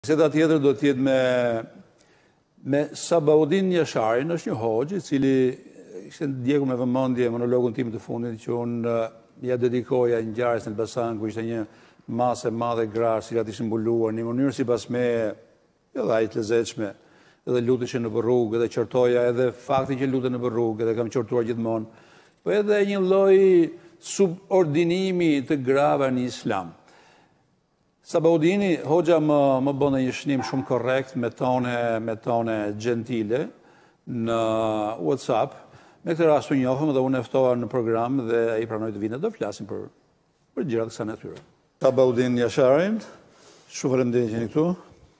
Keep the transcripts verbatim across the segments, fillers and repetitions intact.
Biseda tjetër do t'jetë me, me Sabaudin Jasharin, është një hoxh i cili ishte ndjekur me vëmendje monologun tim të fundit që unë ja dedikoja ngjarjes në Elbasan, ku ishte një masë e madhe grash, cilat ishin mbuluar në një mënyrë sipas me edhe ai të lezetshme, edhe luteshin në rrugë, edhe qortoja edhe fakti që luten në rrugë, edhe kam qortuar gjithmonë, po edhe një lloj subordinimi të grave në Islam. Sabaudini, hoxha më, më bënde një shënim shumë korrekt me tone, me tone gentile në WhatsApp. Me këtë rastu njohëm dhe unë eftova në program dhe i pranoj të vinë do flasim për, për gjërat kësa natyre. Sabaudin Jasharin, shumë faleminderit që jeni këtu.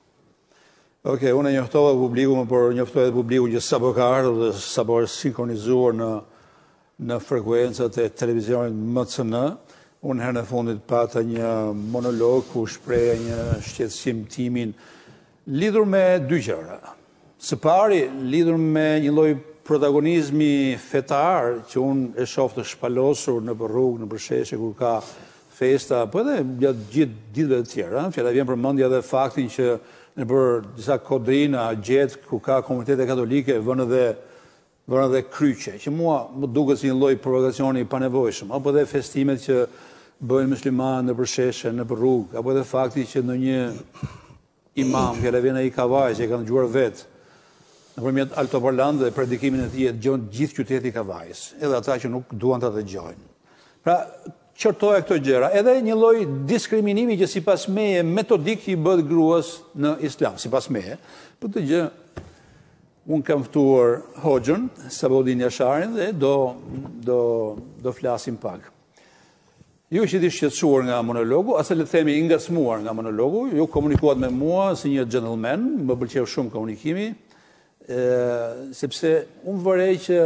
Ok, unë e njohtova publiku, më por njohtova edhe publiku që sa po ka ardhur dhe sa po është sinkronizuar në, në frekuencat e televizionit M C N. Unë herën e fundit pata një monolog ku shpreja një shqetësim timin lidhur me dy gjëra. Së pari, lidhur me një lloj protagonizmi fetar që unë e shoh të shpalosur në rrugë, në përsheshe kur ka festa, po edhe gjatë gjithë ditëve të tjera. Fjala vjen përmendja edhe faktin që në për disa kodrina, gjetë ku ka komunitete katolike vënë edhe vënë edhe kryqe, që mua më duket si një lloj provokacioni i panevojshëm, apo edhe festimet që bëjnë muslimanë në përsheshe, në për rrugë, apo edhe fakti që në një imam, fjala vjen ai Kavaj, që e kanë dëgjuar vetë, nëpërmjet altoparlant dhe predikimin e tij e dëgjon gjithë qyteti i Kavajës, edhe ata që nuk duan ta dëgjojnë. Pra, qortoja këto gjëra, edhe një lloj diskriminimi që sipas meje metodik i bëhet gruas në Islam, sipas meje, për të gjë unë kam ftuar hoxhën Sabaudin Jasharin dhe do do do flasim pak. Ju ishit i shqetësuar nga monologu, ase le të themi i ngacmuar nga monologu, ju komunikuat me mua si një gentleman, më pëlqeu shumë komunikimi, e, sepse unë vërej që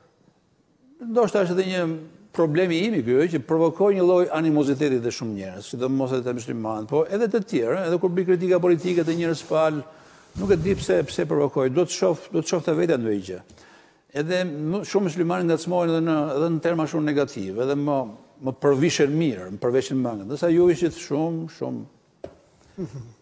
ndoshta është edhe një problemi imi ky, që provokoi një lloj animoziteti te shumë njerëz, sidomos edhe të muslimanë, po edhe të tjerë, edhe kur bëj kritika politike të njerëz pal, nuk e di pse pse provokoi, do të shoh, do të shoh të vetja ndonjë gjë. Edhe shumë muslimanë ngacmohen edhe në edhe në terma shumë negativ, edhe më më përvishen mirë, më përveshin mangën. Ndërsa ju ishit shumë, shumë.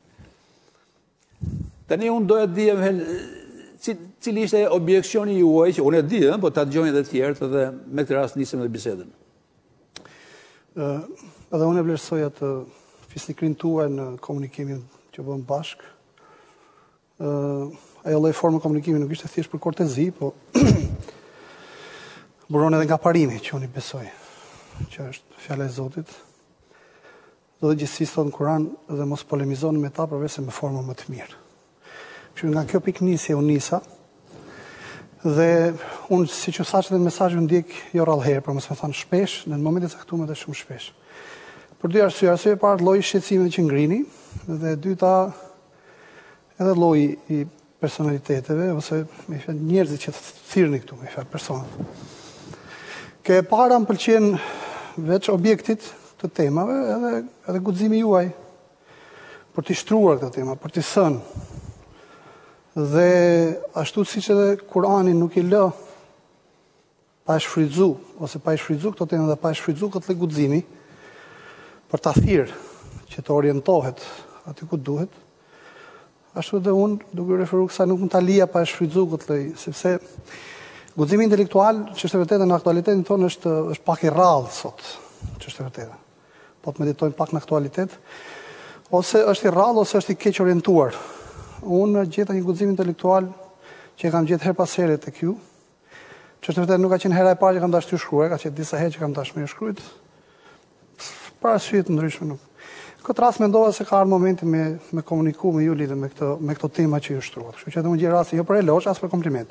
Tani unë doja të di cili ishte objekcioni juaj, që unë e di, po ta dëgjojnë edhe të tjerët, edhe me këtë rast nisem edhe bisedën. Uh, edhe unë e vlerësoja të fisnikrin tuaj në komunikimin që bëm bashkë. Uh, ajo lloj formë komunikimi nuk ishte thjesht për kortezi, po buron edhe nga parimi që unë i besoj, që është fjala e Zotit. Do dhe gjithësisë thotë në Kur'an dhe mos polemizoni me ta përveç se me formë më të mirë. Që nga kjo piknisje unë nisa, dhe unë si që saqë dhe në mesazhin ndjek jo rallëherë, por mos më thonë shpesh, në momente të caktuara dhe shumë shpesh. Për dy arsye, arsye e parë lloji shqetësimit që ngrini, dhe e dyta edhe lloji i personaliteteve, ose me fjalë njerëzit që thirrni këtu, me fjalë personat. Ke para më pëlqen veç objektit të temave, edhe, edhe guximi juaj për t'i shtruar këtë tema, për t'i thënë. Dhe ashtu siç edhe Kurani nuk i lë pa e shfrytzu, ose pa e shfrytzu këto tema dhe pa e shfrytzu këtë lloj guximi për ta thirrë që të orientohet aty ku duhet. Ashtu dhe unë, duke referuar kësaj, nuk mund ta lija pa e shfrytzu këtë lloj, sepse guximi intelektual, që është e vërtetë në aktualitetin tonë, është është pak i rrallë sot, që është e vërtetë. Po të meditojmë pak në aktualitet, ose është i rrallë ose është i keq orientuar. Unë gjeta një guxim intelektual që e kam gjetë her pas here tek ju, që është e vërtetë nuk ka qenë hera e parë që kam dashur të shkruaj, ka qenë disa herë që kam dashur të shkruaj. Për arsye të ndryshme nuk. Këtë rast mendova se ka ardhur momenti me me komuniku me ju lidhur me këtë me këto tema që ju shtruat. Kështu që unë gjej rastin jo për eloge, as për kompliment.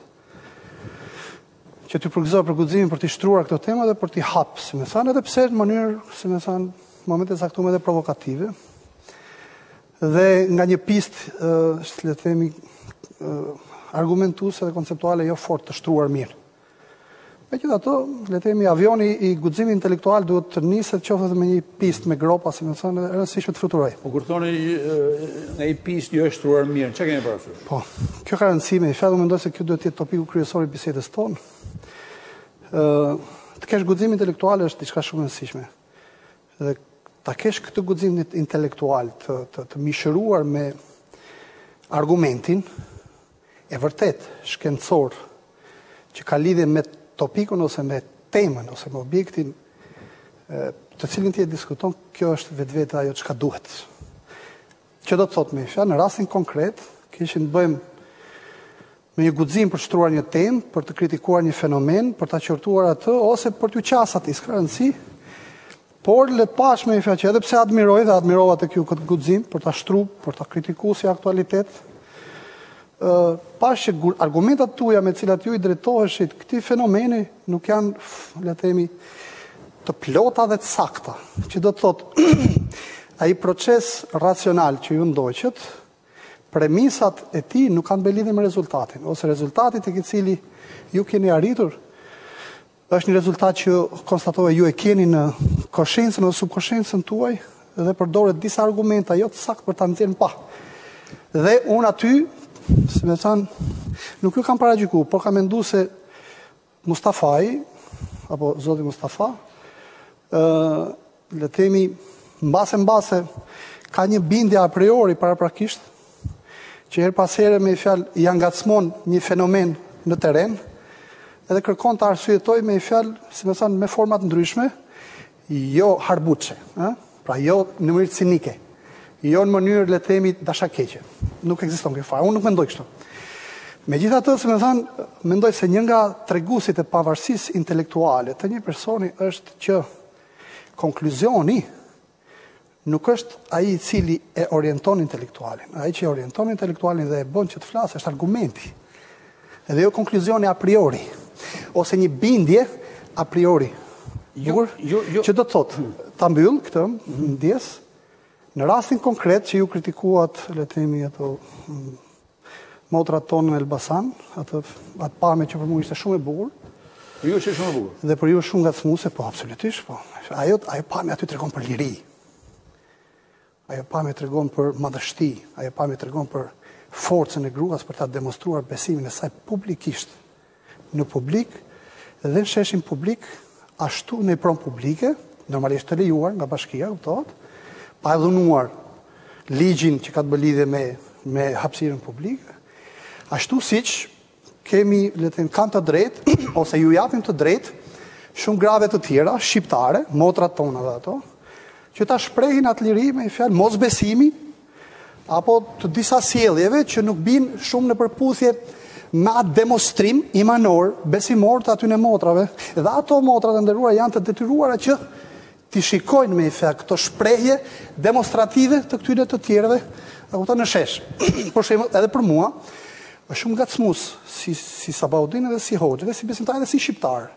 Që t'ju përgëzoj për guximin për t'i shtruar këto tema dhe për t'i hap, si më thanë, edhe pse në mënyrë, si më thanë, momente caktuara dhe provokative. Dhe nga një pistë, uh, le të themi, uh, argumentuese dhe konceptuale jo fort të shtruar mirë. Megjithatë, le të themi, avioni i guximit intelektual duhet të niset qoftë edhe me një pistë me gropa, si më thënë, e rëndësishme të fluturoj. Po kur thoni nga një pistë jo e shtruar mirë, çka keni parasysh? Po, kjo ka rëndësi, me fjalë mendoj se kjo duhet të jetë topiku kryesor i bisedës tonë. Ë, të kesh guxim intelektual është diçka shumë e rëndësishme. Dhe ta kesh këtë guxim intelektual të, të, të mishëruar me argumentin e vërtet shkencor që ka lidhje me topikun ose me temën ose me objektin të cilin ti e diskuton, kjo është vetvete ajo çka duhet. Që do të thotë me fjalë, në rastin konkret, kishin të bëjmë me një guxim për shtruar një temë, për të kritikuar një fenomen, për ta qortuar atë ose për t'u qasë atij, s'ka rëndësi. Por le të pash me fjalë që edhe pse admiroj dhe admirova tek ju këtë guxim për ta shtruar, për ta kritikuar si aktualitet, ë pash që argumentat tuaja me të cilat ju i drejtoheshit këtij fenomeni nuk janë, le të themi, të plota dhe të sakta, që do të thotë ai proces racional që ju ndoqët, premisat e tij nuk kanë lidhje me rezultatin, ose rezultati tek i cili ju keni arritur është një rezultat që konstatoj ju e keni në konsciencën ose subkonsciencën tuaj dhe përdoret disa argumenta jo të saktë për ta nxjerrë pa. Dhe unë aty, si më thënë, nuk ju kam paragjykuar, por kam menduar se Mustafai apo zoti Mustafa, ë le të themi mbase mbase ka një bindje a priori paraprakisht që her pas here me fjalë ja ngacmon një fenomen në terren edhe kërkon të arsyetoj me fjalë, si më thënë, me forma të ndryshme, jo harbuçe, ë? Pra jo në mënyrë cinike, jo në mënyrë le të themi dashakeqe. Nuk ekziston kjo fare. Unë nuk mendoj kështu. Megjithatë, si më thënë, mendoj se një nga treguesit e pavarësisë intelektuale të një personi është që konkluzioni nuk është ai i cili e orienton intelektualin. Ai që e orienton intelektualin dhe e bën që të flasë është argumenti. Edhe jo konkluzioni a priori, ose një bindje a priori. Jo, jo, jo. Që do të thotë, ta mbyll këtë ndjes, në rastin konkret që ju kritikuat, le të themi ato motrat tonë në Elbasan, atë atë pamje që për mua ishte shumë e bukur. Për ju është shumë e bukur. Dhe për ju shumë ngacmuese, po absolutisht, po. Ajo ajo pamje aty tregon për liri. Ajo pamje tregon për madhështi, ajo pamje tregon për forcën e gruas për ta demonstruar besimin e saj publikisht, në publik dhe në sheshin publik, ashtu në pron publike, normalisht të lejuar nga bashkia, kuptohet, pa e dhunuar ligjin që ka të bëjë lidhje me me hapësirën publike, ashtu siç kemi, le të thënë, kanë të drejtë ose ju japim të drejtë shumë grave të tjera shqiptare, motrat tona dhe ato, që ta shprehin atë liri me fjalë mosbesimi apo të disa sjelljeve që nuk bin shumë në përputhje me atë demonstrim imanor, besimor të aty në motrave. Dhe ato motrat e nderuara janë të detyruara që ti shikojnë me fjalë këto shprehje demonstrative të këtyre të tjerëve, apo në shesh. Për shembull, edhe për mua është shumë ngacmues si si Sabaudin dhe si Hoxha, dhe si besimtar dhe si shqiptar.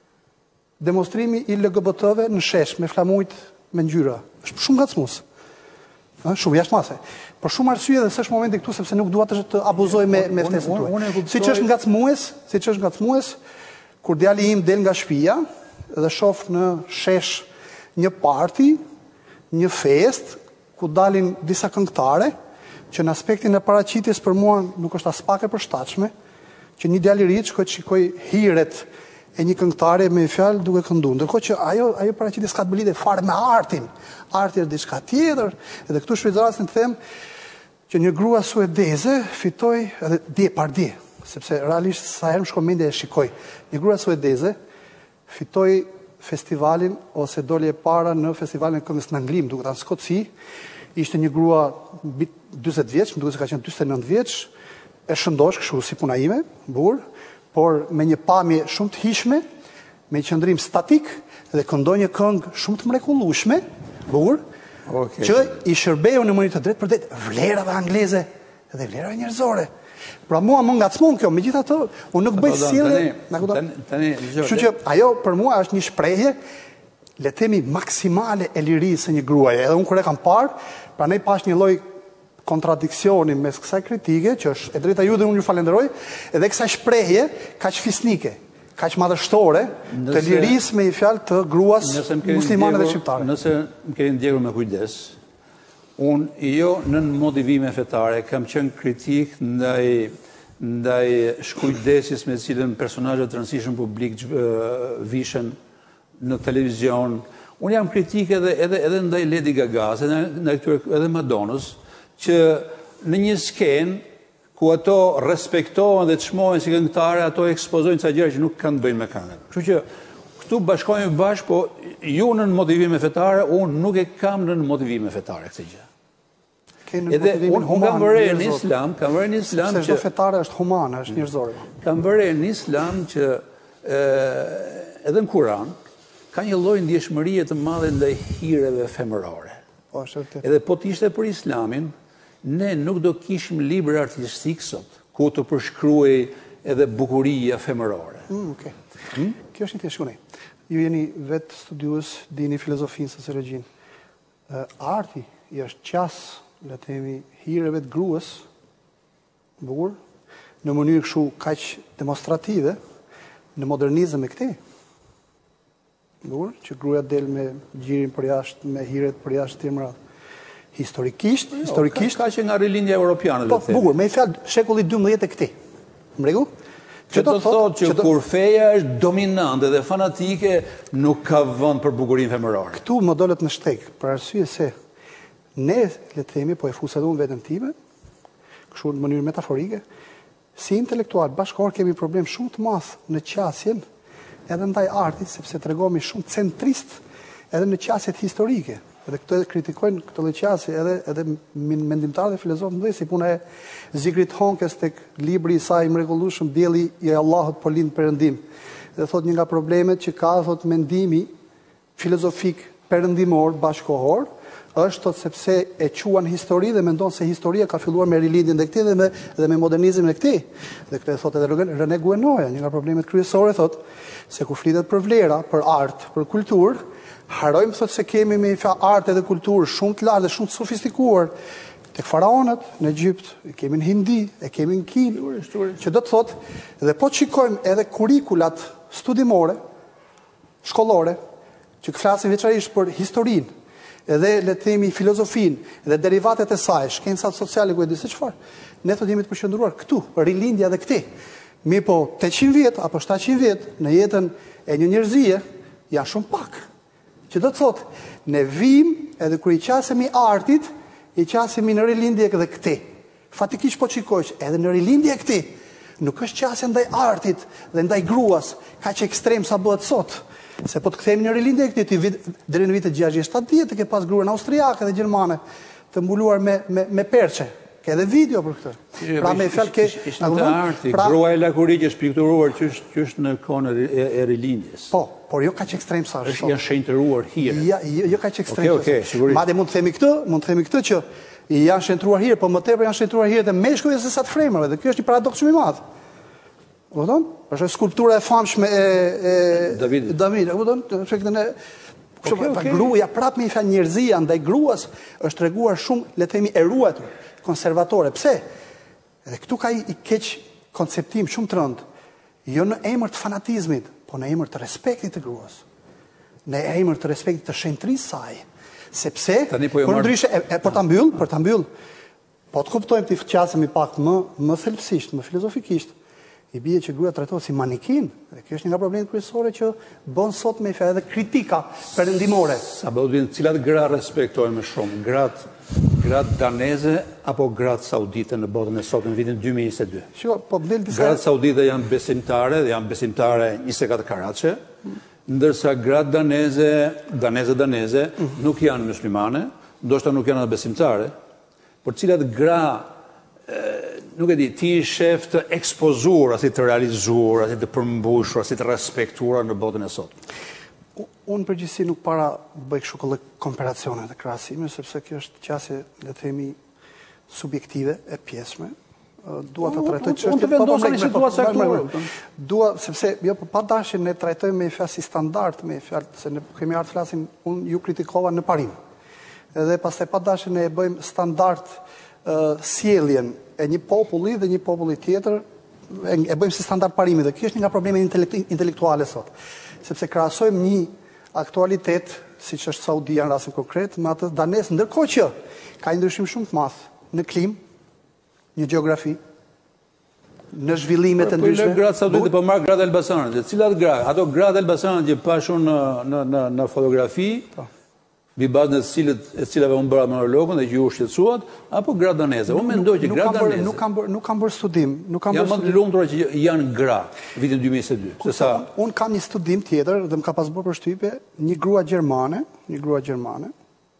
Demonstrimi i L G B T-ve në shesh me flamujt me ngjyra. Është shumë ngacmues. Ë, shumë jashtëmase. Për shumë arsye dhe s'është momenti këtu sepse nuk dua të, të abuzoj me me ftesën tuaj. Siç është ngacmues, siç është ngacmues, kur djali im del nga shtëpia dhe shoh në shesh një party, një fest ku dalin disa këngëtare, që në aspektin e paraqitjes për mua nuk është as pak e përshtatshme, që një djalë i ri shkoj të shikoj hiret e një këngëtare me fjalë duke kënduar. Ndërkohë që ajo ajo paraqitje s'ka të bëjë fare me artin. Arti është diçka tjetër, edhe këtu shfrytëzorasin të them që një grua suedeze fitoi edhe dje par dje, sepse realisht sa herë më shkon mendja e shikoj. Një grua suedeze fitoi festivalin ose doli e para në festivalin e këngës në Anglim, duke qenë në Skoci. Ishte një grua mbi dyzet vjeç, më duket se ka qenë dyzet e nëntë vjeç, e shëndosh kështu si puna ime, bukur, por me një pamje shumë të hijshme, me një qëndrim statik dhe këndoi një këngë shumë të mrekullueshme, bukur, okay, që i shërbeu në mënyrë të drejtë për drejt vlerave angleze dhe vlerave njerëzore. Pra mua më ngacmon kjo, megjithatë unë nuk bëj sjellje, na kupton? Tani, kështu që ajo për mua është një shprehje, le të themi, maksimale e lirisë së një gruaje. Edhe unë kur e kam parë, prandaj pash një lloj kontradiksioni mes kësaj kritike, që është e drejta ju dhe unë ju falenderoj, edhe kësaj shprehje kaq fisnike, kaq madhështore, të lirisë me një fjalë të gruas muslimane dhe shqiptare. Nëse më keni ndjekur me kujdes, unë jo në motivime fetare kam qenë kritik ndaj ndaj shkujdesis me cilën personazhet të rëndësishëm publik vishen në televizion. Unë jam kritik edhe edhe edhe ndaj Lady Gagas, edhe ndaj këtyre edhe Madonës, që në një skenë ku ato respektohen dhe çmohen si këngëtare, ato ekspozojnë ca gjëra që nuk kanë të bëjnë me këngën. Kështu që këtu bashkohemi bashkë, po ju në motivime fetare, unë nuk e kam në motivime fetare këtë gjë. Edhe unë kam vërejë në islam, kam vërejë në islam që... Se çdo fetare është humane, është njerëzore. Kam vërejë në islam që edhe në Kur'an ka një lloj ndjeshmërie të madhe ndaj hireve femërore. Po, është vërtet. Edhe po të ishte për islamin, ne nuk do kishim libër artistik sot, ku të përshkruaj edhe bukuria femërore. Mm, okay. hmm? Kjo është një të shkune. Ju jeni vetë studiues, dini filozofinë, sociologjinë. Uh, arti i është qas, le të themi, hireve të gruas, bukur, në mënyrë kështu kaq demonstrative, në modernizëm e këtij. Bukur, që gruaja del me gjirin për jashtë, me hiret për jashtë të mëra. Historikisht, jo, historikisht... Ka, ka që nga rilindja europiane, po, dhe bukur, me i fjalë shekulli dymbëdhjetë e këtij. Më rregull? Që do të thotë që kur feja është dominante dhe fanatike, nuk ka vend për bukurinë femërore. Këtu më dolet në shteg, për arsye se ne, le të themi, po e fusat unë vetën time, kështu në mënyrë metaforike, si intelektual bashkëkor kemi problem shumë të madh në qasjen edhe ndaj artit, sepse tregohemi shumë centrist edhe në qasjet historike. Edhe këto edhe kritikojnë këtë lloj qasje edhe edhe mendimtarë dhe filozofë mëdhenj, si puna e Zigrid Honkes tek libri i saj i mrekullueshëm Dielli i Allahut po lind perëndim. Dhe thot një nga problemet që ka thot mendimi filozofik perëndimor bashkohor është thot sepse e quan histori dhe mendon se historia ka filluar me rilindjen e këtij dhe me dhe me modernizmin e këtij. Dhe këtë thot edhe René Guénoja, një nga problemet kryesore thot se kur flitet për vlera, për art, për kulturë, harojmë thot se kemi me art edhe kulturë shumë të lartë dhe shumë të sofistikuar tek faraonët në Egjipt, e kemi në Hindi, e kemi në Kinë, që do të thot, dhe po të shikojmë edhe kurikulat studimore, shkollore, që flasin veçanërisht për historinë, edhe le të themi filozofinë, edhe derivatet e saj, shkencat sociale ku e di se çfarë, ne thot jemi të përqendruar këtu, rilindja dhe këtij. Mi po tetëqind vjet apo shtatëqind vjet në jetën e një njerëzie janë shumë pak. Që do të thot, ne vim edhe kur i qasemi artit, i qasemi në rilindje edhe këtij. Fatikisht po shikojsh, edhe në rilindje e këtij, nuk është qasja ndaj artit dhe ndaj gruas, kaq ekstrem sa bëhet sot. Se po të kthehemi në rilindje e këtij deri në vitet gjashtëdhjetë shtatëdhjetë ke pas gruan austriake dhe gjermane të mbuluar me me, me perçe. Ke edhe video për këtë. Pra me fjalë ke ishte të arti, grua e lakurit që është pikturuar që është në kohën e rilindjes. Po, por jo kaq ekstrem sa është. Është janë shenjtëruar hire. Ja, jo, jo kaq ekstrem. Okej, okej, sigurisht. Madje mund të themi këtë, mund të themi këtë që janë shenjtëruar hire, por më tepër janë shenjtëruar hire të meshkujve se sa të fremërve, dhe ky është një paradoks shumë i madh. Kupton? Është skulptura e famshme e e Davidit. Davidit, kupton? Efektin e Kështu pa gruaja prapë me fjalë njerëzia ndaj gruas është treguar shumë, le të themi, e ruajtur, konservatore. Pse? Edhe këtu ka i keq konceptim shumë të rëndë. Jo në emër të fanatizmit, po në emër të respektit të gruas. Në emër të respektit të shenjtërisë saj. Sepse, po por ndryshe, e, e, për ta mbyll, për ta mbyll, po të kuptojmë të qasemi pak më më thelbësisht, më filozofikisht, i bie që gruaja trajtohet si manikin, dhe kjo është një nga problemet kryesore që bën sot me fjalë edhe kritika perëndimore. Sa bëhet cilat gra respektojnë më shumë, gratë gratë daneze apo gratë saudite në botën e sotme në vitin dy mijë e njëzet e dy? Shiko, po del disa gratë saudite janë besimtare dhe janë besimtare njëzet e katër karatshe, ndërsa gratë daneze, daneze daneze nuk janë muslimane, ndoshta nuk janë besimtare, por cilat gra nuk e di, ti i shef të ekspozuar, si të realizuar, si të përmbushur, si të respektuar në botën e sot. Unë përgjithësi nuk para bëj kështu këllë komparacione dhe krahasime, sepse kjo është qasje, le të themi, subjektive e pjesme. Dua të trajtoj çështjen. Unë të vendosur në situatë caktuar. Dua sepse jo pa dashje ne trajtojmë me fjalë si standard, me fjalë se ne kemi ardhur flasim, unë ju kritikova në parim. Edhe pastaj pa dashje ne e bëjmë standard uh, sjelljen e një populli dhe një populli tjetër, e, e bëjmë si standard parimi, dhe kjo është një nga problemet intelekt, intelektuale sot. Sepse krahasojmë një aktualitet, siç është Saudia në rastin konkret, me atë danes, ndërkohë që ka një ndryshim shumë të madh në klim, një gjeografi, në zhvillimet e ndryshme. Po le gratë saudite, po marr gratë Elbasanit. Cilat gra? Ato gratë Elbasanit që pashun në në në, në fotografi, mbi bazën e cilët e cilave unë bëra monologun dhe që ju shqetësuat, apo gra daneze. Unë mendoj që gra daneze. Nuk kam bërë, nuk kam bërë studim, nuk kam bërë. Jam më të lumtura që janë gra vitin dy mijë e njëzet e dy. Se sa unë kam një studim tjetër dhe më ka pas bërë përshtypje, një grua gjermane, një grua gjermane.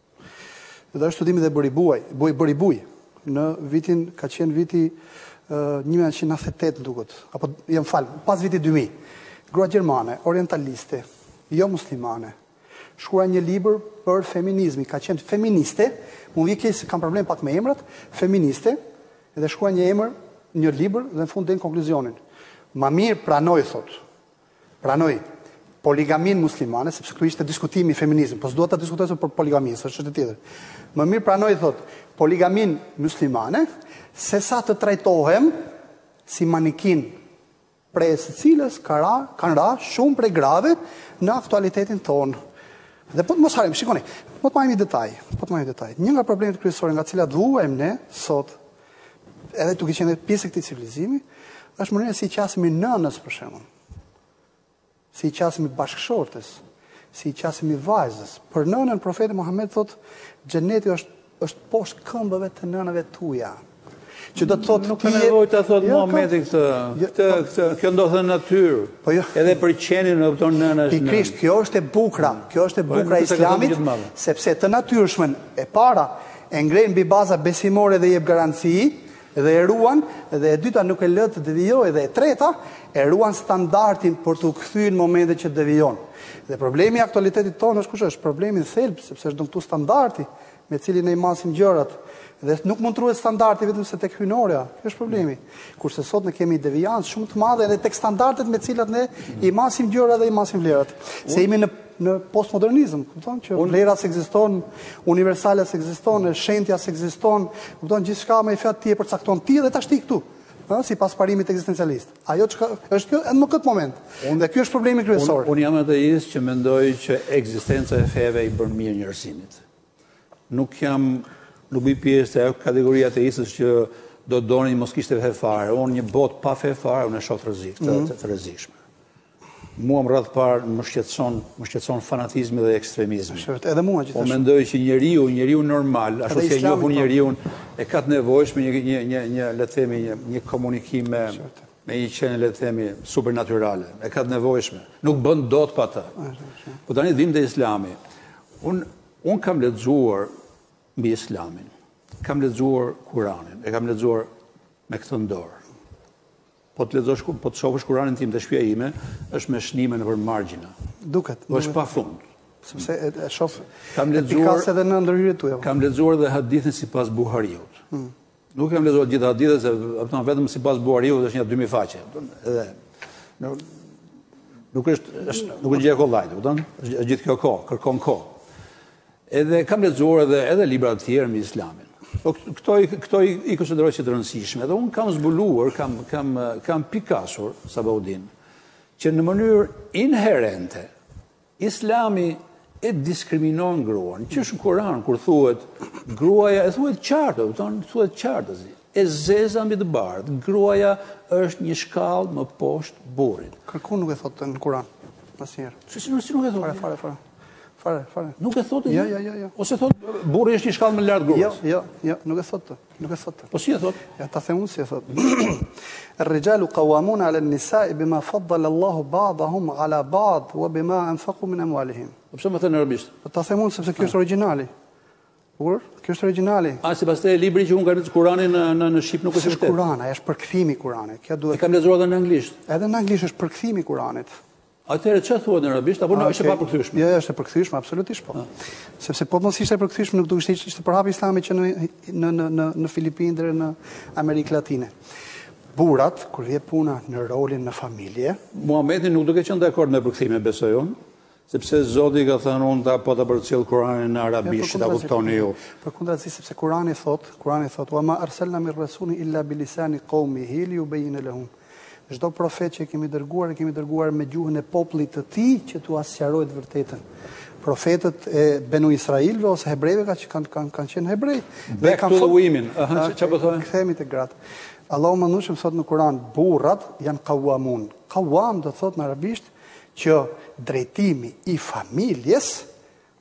Dhe është studimi dhe bëri buaj, bëri bëri buj. Në vitin ka qenë viti uh, një mijë nëntëqind e nëntëdhjetë e tetë duket, apo jam fal, pas vitit dy mijë. Grua gjermane, orientaliste, jo muslimane. Shkruaj një libër për feminizmi, ka qenë feministe, më vi keq se kam problem pak me emrat, feministe, edhe shkruaj një emër, një libër dhe në fund den konkluzionin. Ma mirë pranoj thot. Pranoj poligamin muslimane, sepse këtu ishte diskutimi i feminizmit, po s'dua ta diskutoj për poligaminë, është çështë tjetër. Më mirë pranoj thot poligamin muslimane, se sa të trajtohem si manikin prej së cilës kanë ra shumë prej grave në aktualitetin tonë. Dhe po të mos harim, shikoni, po të majmë i detaj, po të majmë i detaj. Një nga problemet kryesore nga cilat vuajmë ne sot, edhe duke qenë pjesë e këtij civilizimi, është mënyra si i qasemi nënës për shembull. Si i qasemi bashkëshortes, si i qasemi vajzës. Për nënën profeti Muhammed thotë, xheneti është është poshtë këmbëve të nënave tuaja. Që do të thotë nuk ka nevojë ta thotë Muhamedi këtë, këtë, këtë, kjo ndodh në natyrë. Po jo. Edhe për qenin në kupton nëna është. Pikërisht, kjo është e bukura, kjo është e bukura e Islamit, sepse të natyrshmen e para e ngren mbi baza besimore dhe jep garanci, dhe e ruan, dhe e dyta nuk e lë të devijojë, dhe e treta e ruan standardin për të kthyer në momente që devijon. Dhe problemi i aktualitetit tonë është kush është? Problemi i thelb, sepse është dëmtuar standardi me cilin ne i masim gjërat. Dhe nuk mund të ruhet standardi vetëm se tek hynorja. Kjo është problemi. Kurse sot ne kemi devijancë shumë të madhe edhe tek standardet me të cilat ne i masim gjërat dhe i masim vlerat. Se jemi në në postmodernizëm, kupton që vlerat ekziston, universalet ekziston, shendja ekziston, kupton gjithçka me fjalë ti e përcakton ti dhe tash ti këtu. Ëh, sipas parimit ekzistencialist. Ajo çka është kjo në këtë moment. Dhe ky është problemi kryesor. Unë jam ateist që mendoj që ekzistenca e feve i bën mirë njerëzimit. Nuk jam nuk bëj pjesë e kategoria ateistës që do donin mos kishte fe fare. Unë një botë pa fe fare, unë e shoh rrezik, të, të, të rrezikshme. Mua më radh parë më shqetëson, më shqetëson fanatizmi dhe ekstremizmi. Është edhe mua gjithashtu. Po mendoj që njeriu, njeriu normal, ashtu si e njohun njeriu, e ka të nevojshme një një një një le të themi një një komunikim me me një qenë le të themi supernatyrale. E ka të nevojshme. Nuk bën dot pa atë. Po tani vim te Islami. Un un kam lexuar mbi Islamin. Kam lexuar Kur'anin, e kam lexuar me këtë dorë. Po të lexosh, po të shohësh Kur'anin tim te shtëpia ime, është me shnime nëpër margjina. Duket. Është pafund. Sepse e, e shoh kam lexuar edhe në ndërhyrjet tuaja. Kam lexuar dhe hadithin sipas Buhariut. Hmm. Nuk kam lexuar gjithë hadithet se vetëm sipas Buhariut është një dy mijë faqe. Edhe nuk nuk është është nuk është gjë e kollajt, kupton? Është gjithë kjo kohë, kërkon kohë. Edhe kam lexuar edhe edhe libra të tjerë mbi Islamin. Po këto këto i, i konsideroj si të rëndësishme. Dhe un kam zbuluar, kam kam kam pikasur Sabaudin që në mënyrë inherente Islami e diskriminon gruan. Që është në Kur'an kur thuhet gruaja, e thuhet qartë, kupton? Thuhet qartëzi. E zeza mbi të bardhë. Gruaja është një shkallë më poshtë burrit. Kërkun nuk e thotë në Kur'an asnjëherë. Si nuk nuk e thotë. Fare, fare, fare. Fare, fare. Nuk e thotë? Jo, jo, jo, jo. Ose thotë burri është një shkallë më lart gruas. Jo, jo, jo, nuk e thotë. Nuk e thotë. Po si e thotë? Ja ta them unë si e thotë. الرجال قوامون على النساء بما فضل الله بعضهم على بعض وبما انفقوا من اموالهم. Po pse më thënë në arabisht? Po ta them unë sepse kjo është origjinali. Kur? Kjo është origjinali. A sipas te libri që unë kam lexuar Kur'anin në në në shqip nuk është vërtet. Është Kur'ani, ajo është përkthimi i Kur'anit. Kjo duhet. E kam lexuar edhe në anglisht. Edhe në anglisht është përkthimi i Kur'anit. Atëherë çfarë thuhet në arabisht apo nuk është e papërkthyeshme? Jo, është e përkthyeshme, absolutisht po. Sepse po mos ishte e përkthyeshme nuk do ishte ishte përhap Islami që në në në në në Filipinë deri në Amerikë Latine. Burrat kur vjen puna në rolin në familje, Muhamedi nuk do të qenë dakord me përkthimin, besoj unë, sepse Zoti ka thënë unë ta po ta përcjell Kur'anin në arabisht, ta kuptoni ju. Përkundrazi sepse Kur'ani thot, Kur'ani thot: "Wa ma arsalna min rasulin illa bi lisani qaumihi li yubayyana lahum." Çdo profet që kemi dërguar, e kemi dërguar me gjuhën e popullit të tij që t'u sqarojë të vërtetën. Profetët e Benu Israilve ose hebrejve ka që kanë kanë kanë qenë hebrej. Back to the women. Aha, çfarë po thonë? Kthehemi te gratë. Allahu më nushëm thot në Kur'an, burrat janë qawamun. Qawam do thot në arabisht që drejtimi i familjes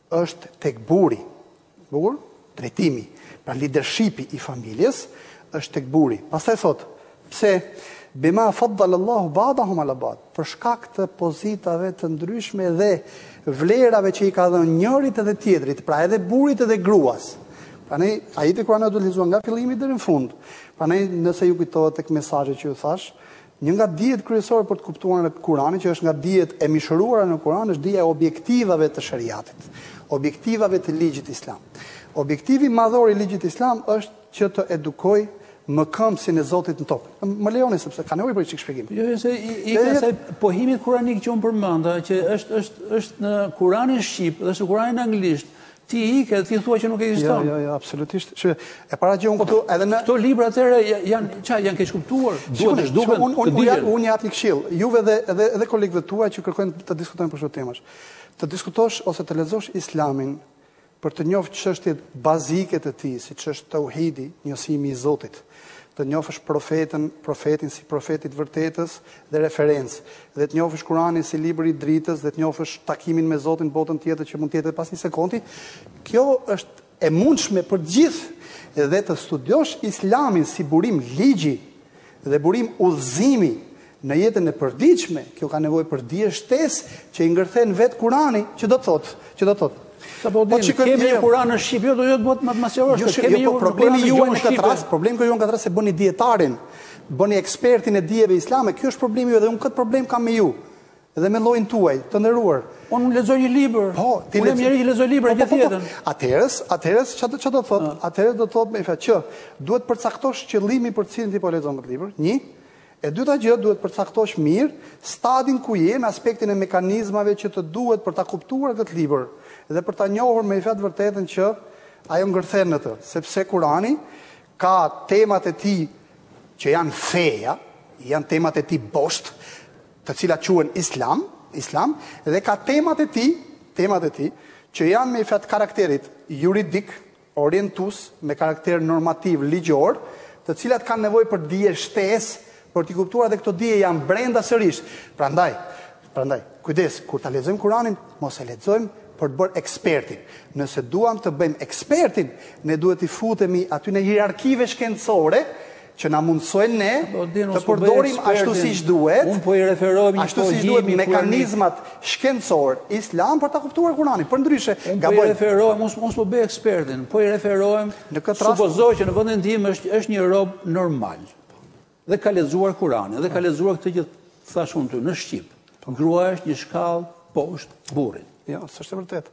është tek buri. Bukur? Drejtimi, pra leadershipi i familjes është tek buri. Pastaj thot, pse bima faddala Allahu ba'dahum ala ba'd, për shkak të pozitave të ndryshme dhe vlerave që i ka dhënë njërit edhe tjetrit, pra edhe burit edhe gruas. Prandaj ajeti Kur'anit do të lexuar nga fillimi deri në fund. Prandaj nëse ju kujtohet tek mesazhet që ju thash, një nga dijet kryesore për të kuptuar në Kur'anin, që është nga dijet e mishëruara në Kur'an, është dija e objektivave të shariatit, objektivave të ligjit islam. Objektivi madhor i ligjit islam është që të edukoj mëkëmësin e Zotit në tokë. Më lejoni sepse ka nevojë për çik shpjegim. Jo, se i ka asaj pohimit kuranik që unë përmenda, që është është është në Kuranin shqip dhe në Kuranin anglisht. Ti i ke, ti thua që nuk ekziston. Jo, jo, jo, absolutisht. Shë, e para gjë unë këtu edhe në këto libra atëherë janë çfarë janë keq kuptuar. Duhet të duken. Unë unë unë jap një këshill. Juve dhe edhe edhe kolegëve tuaj që kërkojnë të diskutojnë për këtë temë. Të diskutosh ose të lexosh Islamin për të njohur çështjet bazike të tij, siç është tauhidi, njësimi i Zotit. Të njohësh profetën, profetin si profetit vërtetës dhe referencë, dhe të njohësh Kuranin si libër i dritës, dhe të njohësh takimin me Zotin botën tjetër që mund të jetë pas një sekundi. Kjo është e mundshme për të gjithë, dhe të studiosh Islamin si burim ligji dhe burim udhëzimi në jetën e përditshme. Kjo ka nevojë për dije shtesë që i ngërthen vetë Kurani, që do të thotë, që do të thotë. Po kemi një Kur'an në shqip, jo do të bëhet matematikisht. Kemi një problemi juaj në këtë rast, problemi juaj në këtë rast se bëni dietarin, bëni ekspertin e dijeve islame. Ky është problemi ju dhe unë këtë problem kam me ju. Dhe me llojin tuaj, të nderuar. Unë lexoj një libër. Po, ti unë njëri që lexoj libra gjithë jetën. Atëherës, atëherës çfarë çfarë do të thotë? Atëherës do të thotë me fjalë që duhet përcaktosh qëllimin për cilin ti po lexon këtë libër. Një. E dyta gjë, duhet përcaktosh mirë stadin ku je në aspektin e mekanizmave që të duhet për ta kuptuar këtë libër dhe për ta njohur me fjalë vërtetën që ajo ngërthen në të, sepse Kurani ka temat e tij që janë feja, janë temat e tij boshtë, të cilat quhen Islam, Islam, dhe ka temat e tij, temat e tij që janë me fjalë karakterit juridik, orientues, me karakter normativ ligjor, të cilat kanë nevojë për dije shtesë për t'i kuptuar dhe këto dije janë brenda sërish. Prandaj, prandaj, kujdes, kur ta lexojmë Kuranin, mos e lexojmë për të bërë ekspertin. Nëse duam të bëjmë ekspertin, ne duhet i futemi aty në hierarkive shkencore që na mundsojnë ne të përdorim ashtu siç duhet. Unë po i referoj një ashtu siç duhet mekanizmat shkencor islam për ta kuptuar Kuranin. Përndryshe, gaboj. Po i referoj, mos mos po bëj ekspertin, po i referojmë në këtë rast. Supozoj që në vendin tim është është një rob normal. Dhe ka lexuar Kuranin, dhe ka lexuar këtë që thash unë ty në shqip. Gruaja është një shkallë poshtë burrit. Jo, s'është e vërtetë.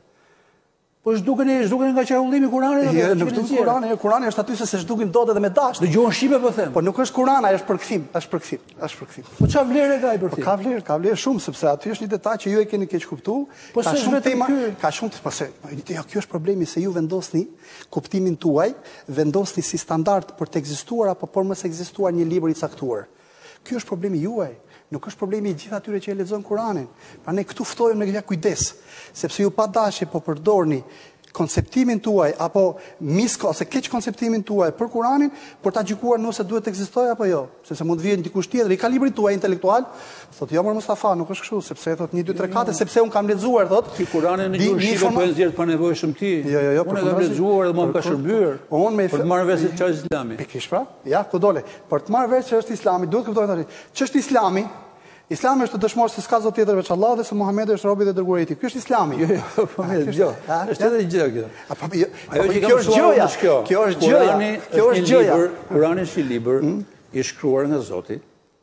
Po zhduken zhduken nga çarkullimi i Kuranit apo? Jo, nuk duket Kurani, Kurani është aty se zhdukin dot edhe me dash. Dëgjon shqipe po them. Po nuk është Kurani, ai është përkthim, është përkthim, është përkthim. Po çfarë vlerë ka ai përkthim? Po ka vlerë, ka vlerë shumë sepse aty është një detaj që ju e keni keq kuptuar. Ka shumë tema, ka shumë, po se, jo, kjo është problemi se ju vendosni kuptimin tuaj, vendosni si standard për të ekzistuar apo për mos ekzistuar një libër i caktuar. Ky është problemi juaj. Nuk është problemi i gjithë atyre që e lexojnë Kuranin. Pra ne këtu ftojmë në kujdes, sepse ju pa dashje po përdorni konceptimin tuaj apo misko ose keq konceptimin tuaj për Kuranin për ta gjykuar nëse duhet të ekzistojë apo jo, sepse mund të vijë dikush tjetër i ka librin tuaj intelektual, thotë jo më Mustafa, nuk është kështu, sepse thotë një dy tre katër, sepse un kam lexuar thotë ti Kuranin në gjuhë shqipe po e nxjerr pa nevojshëm ti. Jo, jo, jo, unë e kam lexuar dhe më ka shërbyer. Unë me për të marrë vesh çfarë është Islami. Pikërisht pra? Ja, ku dole. Për të marrë vesh ç'është Islami, duhet të kuptojmë tani. Ç'është Islami? Islami është të dëshmor se s'ka zot tjetër veç Allah dhe se Muhamedi është robi dhe dërguari i tij. Ky është Islami. Jo, jo, po mirë, jo. Është edhe gjë kjo. Apo ajo që kjo është gjëja. Kjo është gjëja. Kjo është gjëja. Kurani është një libër i shkruar nga Zoti,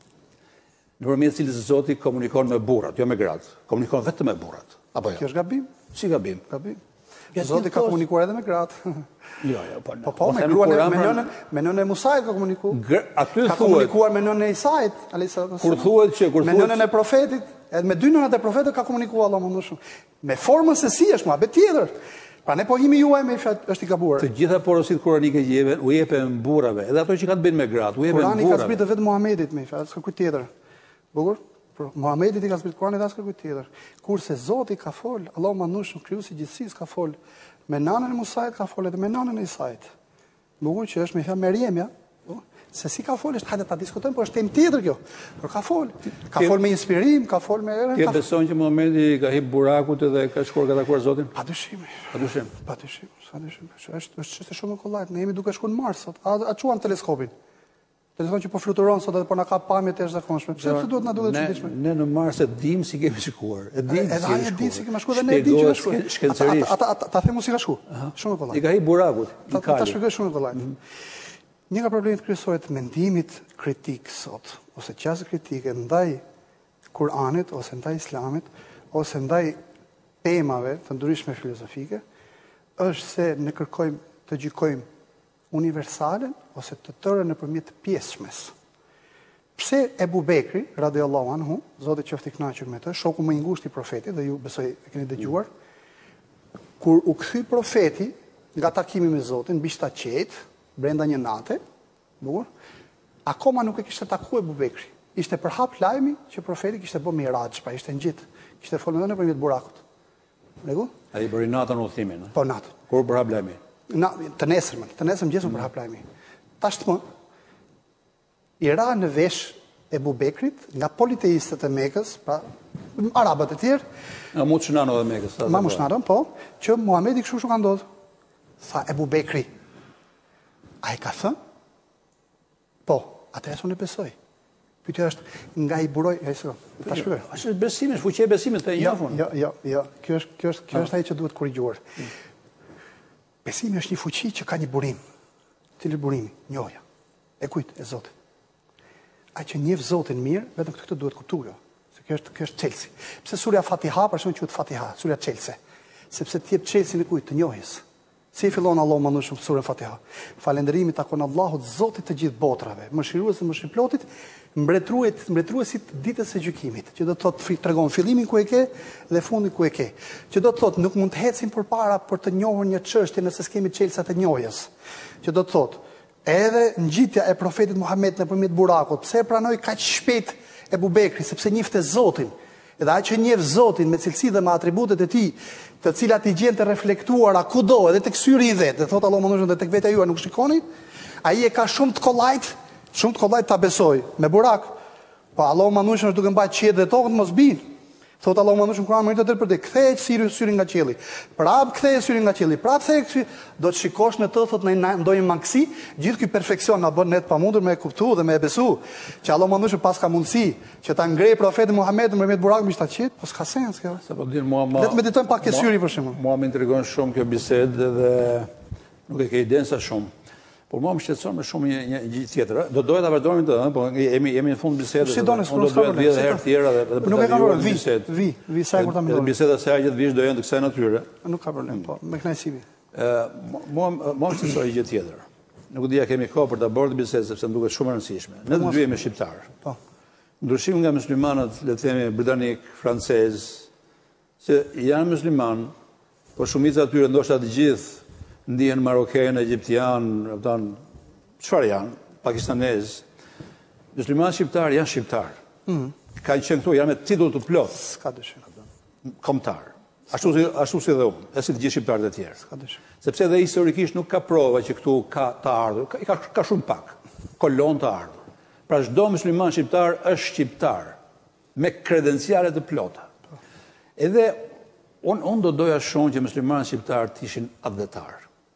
nëpërmjet të cilit Zoti komunikon me burrat, jo me gratë. Komunikon vetëm me burrat. Apo jo? Kjo është gabim. Si gabim? Gabim. Zoti ka komunikuar edhe me gratë. Jo, jo, po. Po po, me gruan me nënën, me nënën e Musait ka komunikuar. Aty thuhet. Ka komunikuar me nënën e Isait, alayhisalatu. Kur thuhet që kur thuhet me nënën e profetit, edhe me dy nënat e profetit ka komunikuar Allahu më shumë. Me formën se si është, më tjetër. Pra ne pohimi juaj me fjalë është i gabuar. Të gjitha porosit kuranike që jepen, u jepen burrave, edhe ato që kanë të bëjnë me gratë, u jepen burrave. Kurani ka zbritur vetëm Muhamedit me fjalë, s'ka kujt tjetër. Bukur? Muhamedit i ka zbritur Kurani dhe as kujt tjetër. Kurse Zoti ka fol, Allahu manush krijuesi i gjithësisë ka fol me nanën e Musait, ka fol edhe me nanën e Isait. Bukur që është me fjalë Meriemja, Se si ka folë, është hajde ta diskutojmë, por është temë tjetër kjo. Por ka folë. Ka folë me inspirim, ka folë me... Ke beson që Muhamedi ka hip burakut edhe ka shkuar ka takuar Zotin? Pa dyshim. Pa dyshim. Pa dyshim. Pa dyshim. Është është çështë shumë e kollajt. Ne jemi duke shkuar në Mars sot. A, a çuam teleskopin? Teleskopin që po fluturon sot edhe po na ka pamje të jashtëzakonshme. Pse pse duhet na duhet të çuditshme? Ne në Mars e dim si kemi shkuar. E dim si kemi shkuar. E dim si kemi shkuar dhe ne e dim që ka shkuar. Shkencërisht. Ata ta themu si ka shkuar. Shumë e kollajt. I ka hip burakut. Ta shpjegoj shumë e kollajt. Një nga problemet kryesore të mendimit kritik sot, ose qasë kritike ndaj Kur'anit, ose ndaj Islamit, ose ndaj temave të ndryshme filozofike, është se ne kërkojmë të gjykojmë universalen, ose të tërë nëpërmjet pjesshmes. Pse Ebu Bekri, radiallahu anhu, Zoti qoftë i kënaqur me të, shoku më i ngushtë i profetit, dhe ju besoj e keni dëgjuar, kur u kthy profeti nga takimi me Zotin, mbi shtatë brenda një nate, bukur, akoma nuk e kishte takuar Ebu Bekri. Ishte përhap lajmi që profeti kishte bërë Miraxh, pra ishte ngjit, kishte folur edhe nëpërmjet burakut. Rregull? Ai bëri natën udhimin. Po natën. Kur përhap lajmi? Na, të nesërmën, të nesërmën gjithë përhap lajmi. Tashmë i ra në vesh Ebu Bekrit nga politeistët e Mekës, pra arabët e tjerë, nga Muçnano dhe Mekës. Ma Muçnano, po, që Muhamedi kështu shumë ka ndodhur. Tha Ebu Bekri, a e ka thënë? Po, atëherë s'unë e besoj. Pyetja është nga i buroj, e s'ka. Ta shpjegoj. Është besimi, fuqia e besimit të njohur. Jo, jo, jo, kjo është kjo është kjo është ajo që duhet korrigjuar. Besimi është një fuqi që ka një burim. Cili burimi? Njohja. E kujt? E Zotit. Ai që njeh Zotin mirë, vetëm këtë duhet kuptuar. Se kjo është kjo është Chelsea. Pse surja Fatiha për shkak quhet Fatiha, surja Chelsea? Sepse ti jep Chelsea-n e kujt? Të njohjes. Si fillon Allahu më shumë surën Fatiha? Falënderimi takon Allahut, Zotit të gjithë botrave, mëshirues dhe mëshirëplotit, mbretërues, mbretëruesit ditës së gjykimit, që do të thotë tregon fillimin ku e ke dhe fundin ku e ke. Që do të thotë nuk mund të ecim përpara për të njohur një çështje nëse s'kemi çelësa të njohjes. Që do të thotë edhe ngjitja e profetit Muhammed nëpërmjet burakut, pse e pranoi kaq shpejt Ebu Bekri, sepse njihte Zotin. Edhe ai që njeh Zotin me cilësi dhe me atributet e tij, të cilat i gjen të reflektuara kudo, edhe tek syri i vet, dhe thot Allahu më ndonjë tek vetja juaj nuk shikoni, ai e ka shumë të kollajt, shumë të kollajt ta besoj me burak. Po Allahu më ndonjë është duke mbajtur qiellin dhe tokën mos bin. Thot Allahu më ndonjë Kur'an më të tërë për të kthehej syri syri nga qielli. Prap kthehej syri nga qielli. Prap kthehej, do të shikosh në të thot në ndonjë mangësi, gjithë ky perfeksion na bën ne të pamundur me e kuptuar dhe me e besu, që Allahu më ndonjë pas ka mundësi që ta ngrej profetin Muhammed nëpërmjet burakut mbi shtatë qet, po s'ka sens kjo. Sa po din mua më. Le të meditojmë pak ke syri për shembull. Mua më intrigon shumë kjo bisedë dhe nuk e ke idenë sa shumë. Por mua më shqetëson më shumë një një gjë tjetër. Do doja ta vazhdojmë të, po jemi jemi në fund bisedës. Si doni, do doja të vijë herë të tjera dhe për nuk e kam vënë vi, bisedë. vi, vi sa kur ta mendoj. Biseda se ajo që të vish do jenë të kësaj natyre. Nuk ka problem, po, me kënaqësi. Ë, mua mua më shqetëson një gjë tjetër. Nuk di a kemi kohë për ta bërë bisedë sepse më duket shumë e rëndësishme. Ne të dy jemi shqiptar. Po. Ndryshim nga muslimanët, le të themi britanik, francez, se janë musliman, por shumica atyre ndoshta të gjithë ndihen marokan, egjiptian, kupton, çfarë janë, pakistanez. Muslimanë shqiptar janë shqiptar. Mm. Kanë qenë këtu, janë me titull të plot. S'ka dyshim. Kombëtar. Ashtu si ashtu si dhe unë, e si të gjithë shqiptarët e tjerë. S'ka dyshim. Sepse edhe historikisht nuk ka prova që këtu ka të ardhur, ka, ka, ka shumë pak, kolon të ardhur. Pra çdo musliman shqiptar është shqiptar, me kredenciale të plota. Edhe unë un do doja shumë që muslimanë shqiptar të ishin adhetar.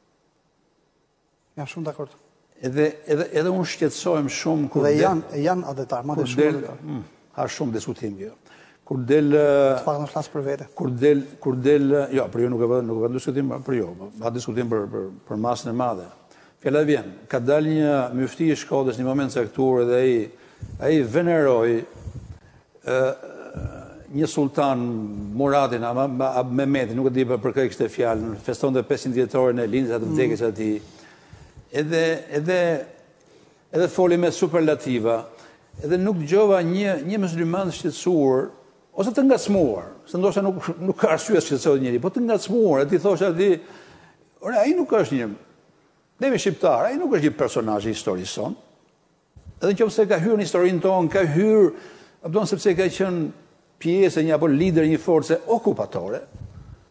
Jam shumë dakord. Edhe edhe edhe unë shqetësohem shumë kur dhe janë janë adhetar, madje shumë adhetar. Mm, ka shumë diskutim kjo. Kur del pak në flas për vete. Kur del kur del, jo, për ju nuk e vë nuk e vë diskutim për ju, pa diskutim për për për masën e madhe. Fjala vjen, ka dalë një myfti i Shkodrës në një moment caktuar dhe ai ai veneroi ë një sultan Muradin apo Mehmetin, nuk e di për kë kishte fjalën, festonte pesëqind vjetorin e lindjes atë vdekjes së tij. Edhe edhe edhe foli me superlativa, edhe nuk dëgjova një një musliman të shqetësuar ose të ngacmuar, se ndoshta nuk nuk ka arsye të shqetësohet njëri, po të ngacmuar, ti thosh aty, ora ai nuk është një Neve shqiptar, ai nuk është një personazh i historisë son. Edhe nëse ka hyrë në historinë tonë, ka hyrë, apo sepse ka qenë pjesë e një apo lider një force okupatore,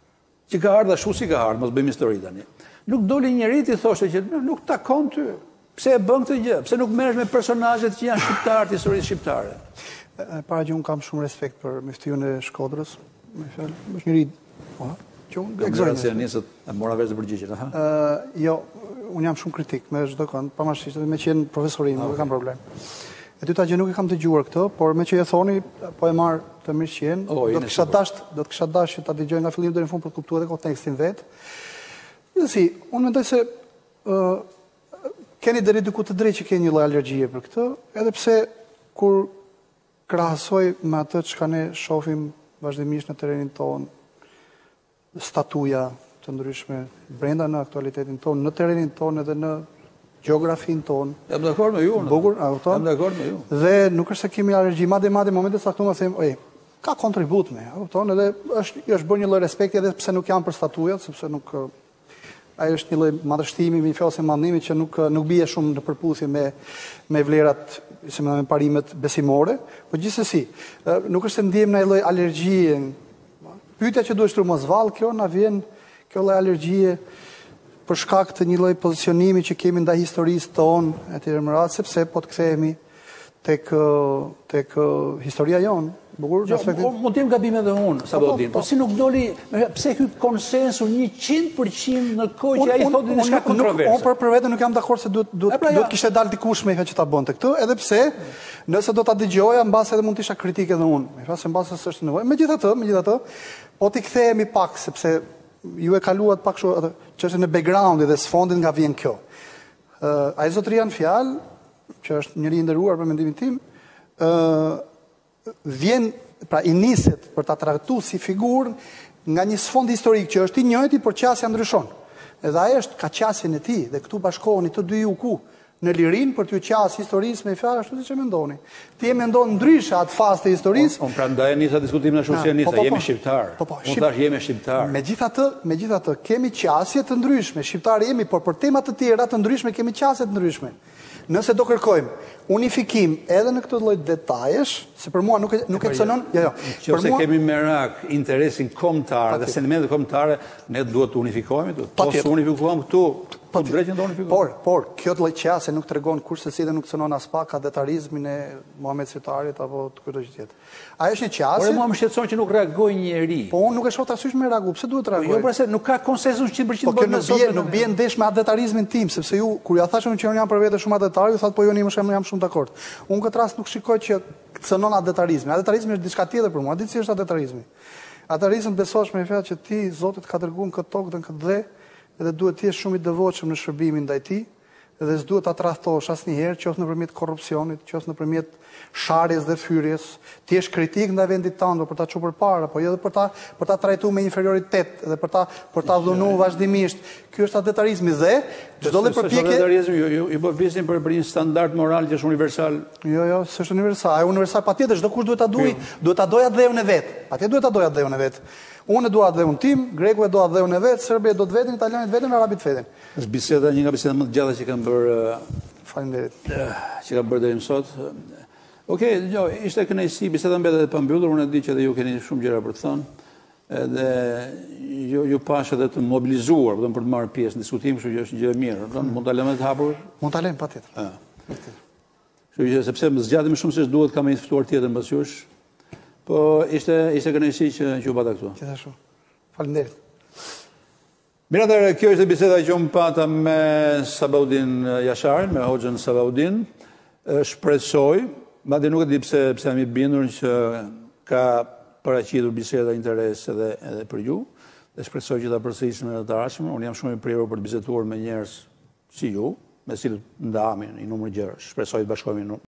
që ka ardhur ashtu si ka ardhur, mos bëjmë histori tani. Nuk doli njëri ti thoshte që nuk takon ty. Pse e bën këtë gjë? Pse nuk merresh me personazhet që janë shqiptarë të historisë shqiptare? E para që unë kam shumë respekt për Myftyrën e Shkodrës. Me fjalë, është njëri, po, që unë egzojnë. Nisët e mora vesh të përgjigjen, aha. Uh, jo, unë jam shumë kritik me çdo kënd, pavarësisht me qenë profesorin, nuk kam problem. E dyta gjë nuk e kam dëgjuar këtë, por me që e thoni, po e marr të mirë që jenë, do të kisha dash, do të kisha dash që ta dëgjoj nga fillimi deri në fund për të kuptuar edhe kontekstin vet. Si, unë mendoj se uh, keni deri diku të drejtë që keni një lloj alergjie për këtë, edhe pse kur krahasoj me atë çka ne shohim vazhdimisht në terrenin tonë, statuja të ndryshme brenda në aktualitetin tonë, në terrenin tonë edhe në gjeografin tonë. Jam dakord me ju. Bukur, jam dakord me ju. Dhe nuk është se kemi alergji, madje madje në momentet e caktuara them, ej, ka kontribut me, e kupton, edhe është është bërë një lloj respekti edhe pse nuk janë për statujat, sepse nuk ai është një lloj madhështimi, mi fjalë mallnimi që nuk nuk bie shumë në përputhje me me vlerat, si më me parimet besimore, por gjithsesi, nuk është se ndiem në një lloj alergjie. Pyetja që duhet shtruar mos vallë, kjo na vjen kjo lloj alergjie për shkak të një lloj pozicionimi që kemi ndaj historisë tonë etj më radh, sepse po të kthehemi tek tek historia jonë. Bukur, jo, mund të jem gabim edhe unë, Sabautin, po si nuk doli, pse ky konsensus njëqind përqind në kohë që ai thotë diçka kontroverse. Unë për për veten nuk jam dakord se duhet duhet duhet kishte dalë dikush me që ta bënte këtë, edhe pse nëse do ta dëgjoja mbas edhe mund të isha kritik edhe unë. Me thënë se mbas se është nevojë. Megjithatë, megjithatë, po ti kthehemi pak sepse ju e kaluat pak kështu atë çështën e backgroundit dhe sfondit nga vjen kjo. Ë ai Zotrian Fjalë, që është njëri i nderuar për mendimin tim, ë vjen, pra i niset për ta trajtuar si figurë nga një sfond historik që është i njëjti, por qasja ndryshon. Edhe ai është ka qasjen e tij dhe këtu bashkoheni të dy ju ku në lirin për t'ju qasë historisë me fjalë ashtu siç e mendoni. Ti e mendon ndryshe atë fazë të historisë. Unë prandaj nisa diskutimin ashtu si nisa, jemi shqiptar. Unë thash jemi shqiptar. Megjithatë, megjithatë kemi qasje të ndryshme, shqiptarë jemi, por për tema të tjera të ndryshme kemi qasje të ndryshme. Nëse do kërkojmë unifikim edhe në këtë lloj detajesh, se për mua nuk e nuk e cënon, jo, jo. Nëse kemi merak interesin kombëtar dhe sentimentet kombëtare, ne duhet të unifikohemi, të mos unifikohemi këtu. Po drejtën do unifikohemi. Por, por kjo lloj qasje nuk tregon kurse si dhe nuk cënon as pak detarizmin e Muhamet Setarit apo të këto gjë tjetër. Ai është një qasje. Por mua më shqetëson që nuk reagoi njeri. Po unë nuk e shoh tasysh me reagu, pse duhet të reagoj? Jo, pra se nuk ka konsensus cent për cent bën me sot. Nuk bie ndesh me detarizmin tim, sepse ju kur ja thashëm që unë jam për vete shumë detar, ju thotë po joni më shumë jam shumë dakord. Unë këtë rast nuk shikoj që cënon detarizmin. Detarizmi është diçka tjetër për mua. Di si është detarizmi. Detarizmi besosh me fjalë që ti Zoti të ka dërguar në këtë tokë dhe në këtë dhe edhe duhet të jesh shumë i devotshëm në shërbimin ndaj tij, dhe s'duhet ta tradhtosh asnjëherë, qoftë nëpërmjet korrupsionit, qoftë nëpërmjet sharjes dhe fyrjes. Ti je kritik ndaj vendit tënd për ta çuar përpara, po jo edhe për ta për ta trajtuar me inferioritet dhe për ta për ta dhunuar vazhdimisht. Ky është detarizmi dhe çdo lloj përpjekje. Detarizmi ju ju po flisim për për një standard moral që është universal. Jo, jo, s'është universal. Ai universal patjetër, çdo kush duhet ta duaj, duhet ta dojë dheun e vet. Patjetër duhet ta dojë dheun e vet. Unë dua dheun tim, greku e do dheun e vet, serbi do të vetin, italianit vetën, arabit vetën. Është biseda një nga bisedat më të gjata që kanë bërë. Faleminderit. Që kanë bërë deri më sot. Okej, jo, ishte kënaqësi, biseda mbetet e pambyllur, unë e di që edhe ju keni shumë gjëra për të thënë. Edhe ju ju pash edhe të mobilizuar, do të për të marrë pjesë në diskutim, kështu që është gjë e mirë. Do mund ta lëmë të hapur? Mund ta lëmë patjetër. Ëh. Kështu që sepse më zgjati më shumë se duhet kam një ftuar tjetër mbas jush. Po ishte ishte kënaqësi që që u bata këtu. Gjithashtu. Faleminderit. Mirë, atëherë kjo është biseda që unë pata me Sabaudin Jasharin, me Hoxhën Sabaudin. Shpresoj, madje nuk e di pse pse jam i bindur që ka paraqitur biseda interes edhe edhe për ju, dhe shpresoj që ta përsërisim në të ardhmen. Unë jam shumë i prirur për të biseduar me njerëz si ju, me cilët ndahemi në një numër gjërash. Shpresoj të bashkohemi në